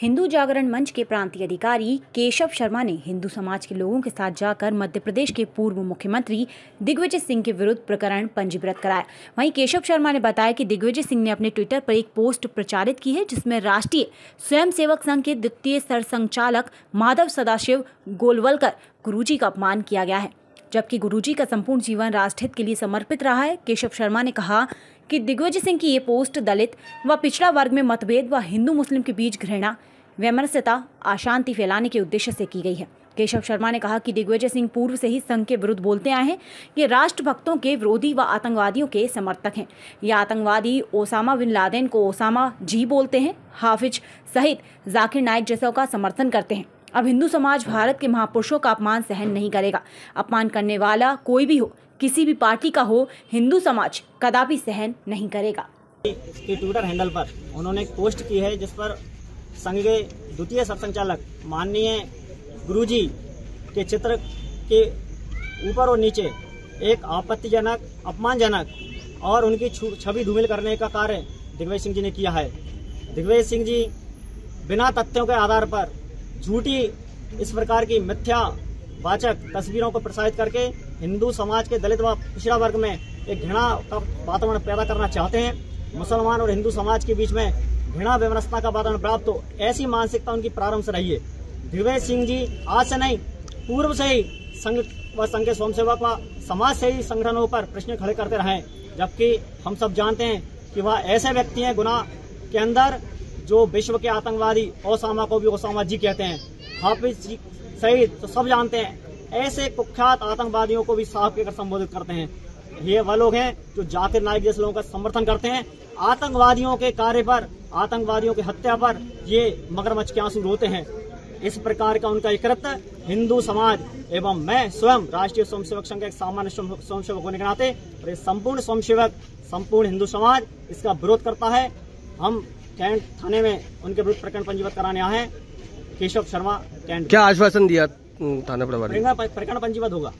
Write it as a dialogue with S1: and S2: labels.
S1: हिंदू जागरण मंच के प्रांतीय अधिकारी केशव शर्मा ने हिंदू समाज के लोगों के साथ जाकर मध्य प्रदेश के पूर्व मुख्यमंत्री दिग्विजय सिंह के विरुद्ध प्रकरण पंजीकृत कराया। वहीं केशव शर्मा ने बताया कि दिग्विजय सिंह ने अपने ट्विटर पर एक पोस्ट प्रचारित की है, जिसमें राष्ट्रीय स्वयंसेवक संघ के द्वितीय सरसंघचालक माधव सदाशिव गोलवलकर गुरुजी का अपमान किया गया है, जबकि गुरुजी का संपूर्ण जीवन राष्ट्रहित के लिए समर्पित रहा है। केशव शर्मा ने कहा कि दिग्विजय सिंह की ये पोस्ट दलित व पिछड़ा वर्ग में मतभेद व हिंदू मुस्लिम के बीच घृणा, वैमनस्यता, अशांति फैलाने के उद्देश्य से की गई है। केशव शर्मा ने कहा कि दिग्विजय सिंह पूर्व से ही संघ के विरुद्ध बोलते आए हैं। ये राष्ट्रभक्तों के विरोधी व आतंकवादियों के समर्थक हैं। ये आतंकवादी ओसामा बिन लादेन को ओसामा जी बोलते हैं, हाफिज सहित जाकिर नाइक जैसों का समर्थन करते हैं। अब हिंदू समाज भारत के महापुरुषों का अपमान सहन नहीं करेगा। अपमान करने वाला कोई भी हो, किसी भी पार्टी का हो, हिंदू समाज कदापि सहन नहीं करेगा।
S2: इसके ट्विटर हैंडल पर उन्होंने एक पोस्ट की है, जिस पर संघ के द्वितीय सरसंघचालक माननीय गुरुजी के चित्र के ऊपर और नीचे एक आपत्तिजनक, अपमानजनक और उनकी छवि धूमिल करने का कार्य दिग्विजय सिंह जी ने किया है। दिग्विजय सिंह जी बिना तथ्यों के आधार पर झूठी इस प्रकार की मिथ्यावाचक तस्वीरों को प्रसारित करके हिंदू समाज के दलित व पिछड़ा वर्ग में एक घृणा का वातावरण पैदा करना चाहते हैं। मुसलमान और हिंदू समाज के बीच में घृणा व्यवस्था का वातावरण प्राप्त हो, ऐसी मानसिकता उनकी प्रारंभ से रही है। दिग्विजय सिंह जी आज से नहीं, पूर्व से ही संघ व संघ के स्वयंसेवक व समाज से ही संगठनों पर प्रश्न खड़े करते रहे, जबकि हम सब जानते हैं कि वह ऐसे व्यक्ति हैं गुनाह के अंदर जो विश्व के आतंकवादी ओसामा को भी ओसामा जी कहते हैं, हाफिज सहित तो सब जानते हैं, ऐसे कुख्यात आतंकवादियों को भी साहब कहकर संबोधित करते हैं। ये वह लोग हैं जो जाकिर नाइक जैसे लोगों का समर्थन करते हैं। आतंकवादियों के कार्य पर, आतंकवादियों की हत्या पर ये मगरमच्छ के आंसू रोते हैं। इस प्रकार का उनका कृत्य हिंदू समाज एवं मैं स्वयं राष्ट्रीय स्वयंसेवक संघ के एक सामान्य स्वयंसेवक होने के नाते और ये संपूर्ण स्वयंसेवक, संपूर्ण हिंदू समाज इसका विरोध करता है। हम कैंट थाने में उनके विरुद्ध प्रकरण पंजीबद्ध कराने आए हैं। केशव शर्मा कैंट।
S3: क्या आश्वासन दिया थाना प्रभारी?
S2: प्रकरण पंजीबद्ध होगा।